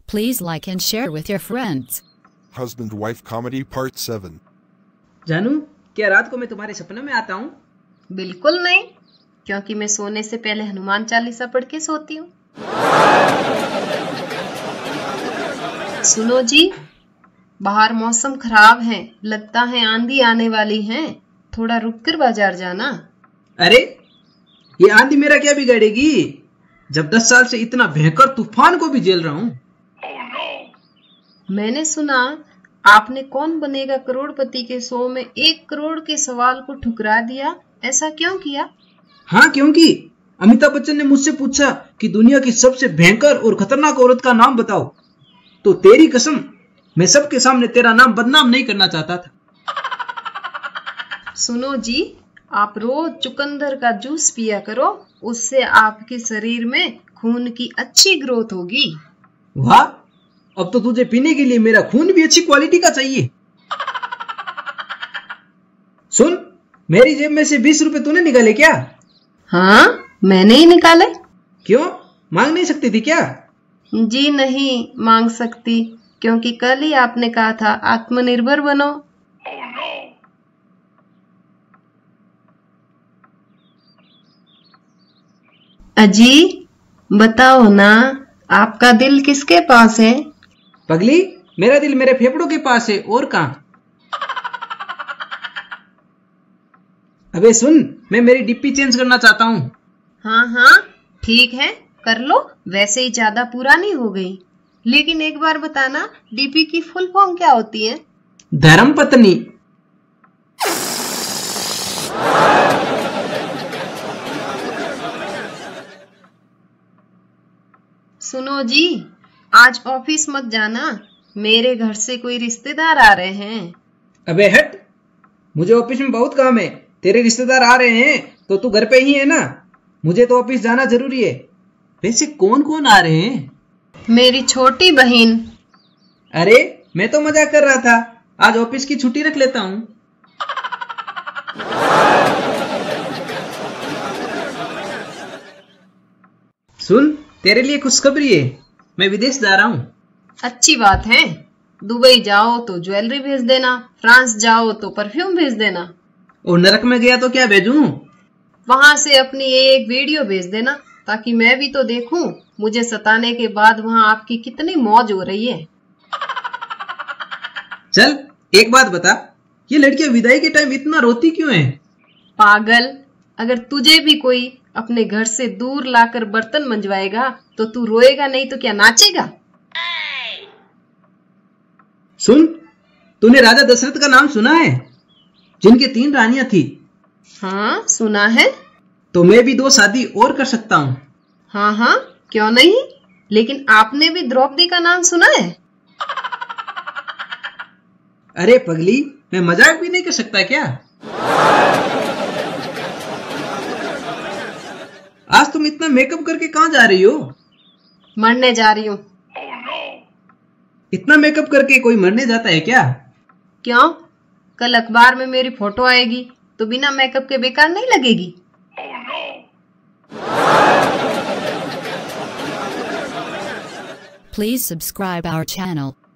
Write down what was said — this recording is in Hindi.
Please like and share with your friends. Husband-wife comedy part 7. जानू, क्या रात को मैं तुम्हारे सपने में आता हूँ? बिल्कुल नहीं, क्योंकि मैं सोने से पहले हनुमान चालीसा पढ़ के सोती हूँ। सुनो जी, बाहर मौसम खराब है, लगता है आंधी आने वाली है, थोड़ा रुककर बाजार जाना। अरे, ये आंधी मेरा क्या बिगाड़ेगी, जब 10 साल से इतना भयंकर तूफान को भी झेल रहा हूँ। मैंने सुना आपने कौन बनेगा करोड़पति के शो में 1 करोड़ के सवाल को ठुकरा दिया, ऐसा क्यों किया? हाँ, क्योंकि अमिताभ बच्चन ने मुझसे पूछा कि दुनिया की सबसे भयंकर और खतरनाक औरत का नाम बताओ, तो तेरी कसम मैं सबके सामने तेरा नाम बदनाम नहीं करना चाहता था। सुनो जी, आप रोज चुकंदर का जूस पिया करो, उससे आपके शरीर में खून की अच्छी ग्रोथ होगी। वाह, अब तो तुझे पीने के लिए मेरा खून भी अच्छी क्वालिटी का चाहिए। सुन, मेरी जेब में से 20 रुपए तूने निकाले क्या? हाँ, मैंने ही निकाले। क्यों, मांग नहीं सकती थी क्या? जी नहीं मांग सकती, क्योंकि कल ही आपने कहा था आत्मनिर्भर बनो। अजी बताओ ना, आपका दिल किसके पास है? पगली, मेरा दिल मेरे फेफड़ों के पास है, और कहाँ? अबे सुन, मैं मेरी डिप्पी चेंज करना चाहता हूँ। हाँ हाँ ठीक है, कर लो, वैसे ही ज्यादा पुरानी हो गई। लेकिन एक बार बताना, डीपी की फुल फॉर्म क्या होती है? धर्मपत्नी। सुनो जी, आज ऑफिस मत जाना, मेरे घर से कोई रिश्तेदार आ रहे हैं। अबे हट, मुझे ऑफिस में बहुत काम है, तेरे रिश्तेदार आ रहे हैं तो तू घर पे ही है ना, मुझे तो ऑफिस जाना जरूरी है। वैसे कौन कौन आ रहे हैं? मेरी छोटी बहन। अरे, मैं तो मजाक कर रहा था, आज ऑफिस की छुट्टी रख लेता हूँ। सुन, तेरे लिए खुशखबरी है, मैं विदेश जा रहा हूँ। अच्छी बात है, दुबई जाओ तो ज्वेलरी भेज देना, फ्रांस जाओ तो परफ्यूम भेज देना। और नरक में गया तो क्या भेजूं? वहां से अपनी एक वीडियो भेज देना, ताकि मैं भी तो देखूं मुझे सताने के बाद वहां आपकी कितनी मौज हो रही है। चल, एक बात बता, ये लड़कियां विदाई के टाइम इतना रोती क्यों हैं? पागल, अगर तुझे भी कोई अपने घर से दूर लाकर बर्तन मंजवाएगा तो तू रोएगा नहीं तो क्या नाचेगा? सुन, तूने राजा दशरथ का नाम सुना है, जिनके 3 रानियां थी? हाँ सुना है। तो मैं भी 2 शादी और कर सकता हूँ। हाँ हाँ क्यों नहीं, लेकिन आपने भी द्रौपदी का नाम सुना है? अरे पगली, मैं मजाक भी नहीं कर सकता क्या? आज तुम इतना मेकअप करके कहाँ जा रही हो? मरने जा रही हूँ। इतना मेकअप करके कोई मरने जाता है क्या? क्यों, कल अखबार में मेरी फोटो आएगी तो बिना मेकअप के बेकार नहीं लगेगी? Please subscribe our channel.